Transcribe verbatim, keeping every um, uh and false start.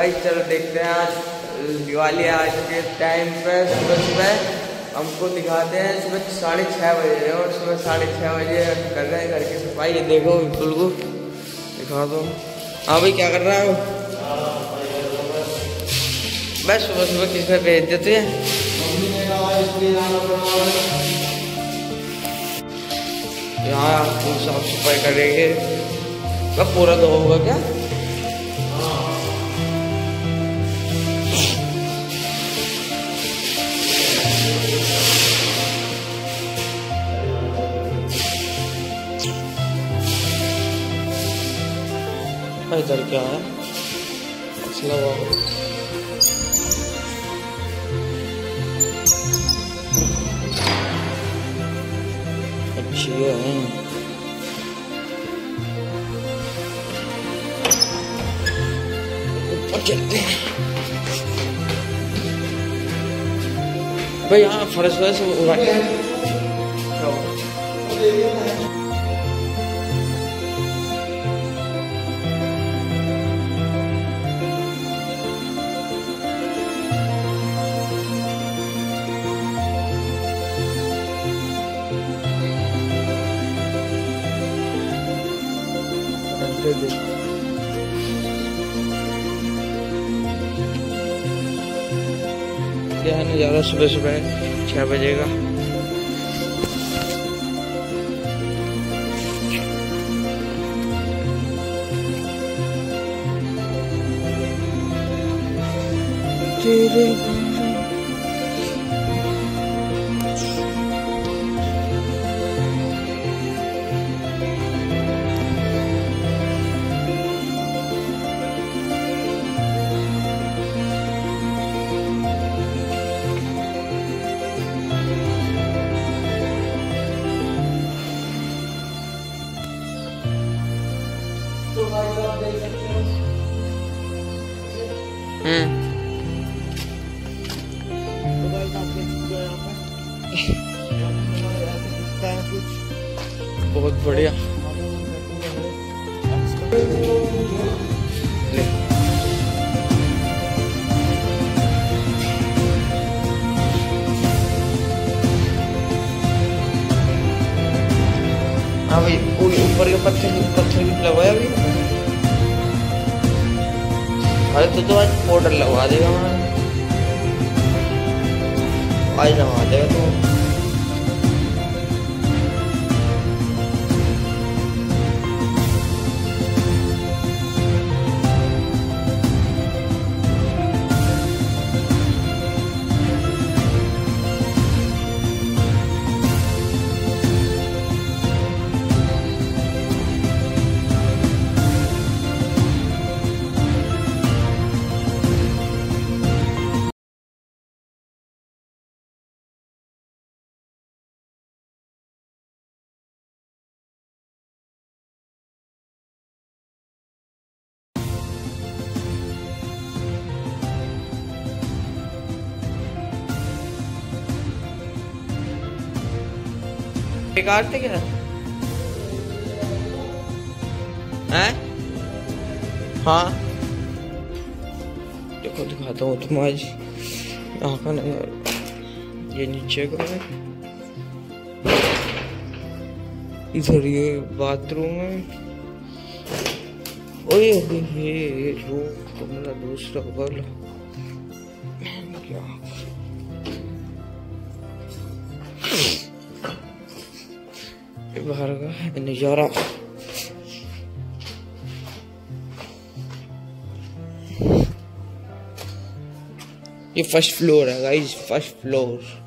Guys चलो देखते हैं आज दिवाली आज के टाइम पे सुबह सुबह हमको दिखाते हैं। सुबह साढ़े छः बजे और सुबह साढ़े छः बजे कर रहे हैं घर की सफाई। ये देखो बिल्कुल को दिखा दो। हाँ भाई क्या कर रहा हो? बस सुबह सुबह किस में भेज देते हैं। यहाँ फुल साफ सफाई करेंगे। कब पूरा तो होगा क्या? इधर क्या है? मसला अच्छी है। ऊपर चलते हैं भाई। यहाँ फर्श वर्श उगाते हैं। क्या है नज़ारा सुबह सुबह छः बजे का। तेरे बहुत बढ़िया। हाँ भाई ऊपर के पत्थर पत्थर भी लगवाया अभी। अरे तो तो आज पाउडर लगवा देगा मैं। आज लगवा देगा तो। बेकार थे क्या? हैं? हाँ देखो दिखाता हूँ तुम आज यहाँ का नहीं। ये नीचे को है, इधर ये बाथरूम है। ओए ये रूम कमरा दूसरा वाला क्या बाहर का नजारा। ये फर्स्ट फ्लोर है गाइस, फर्स्ट फ्लोर।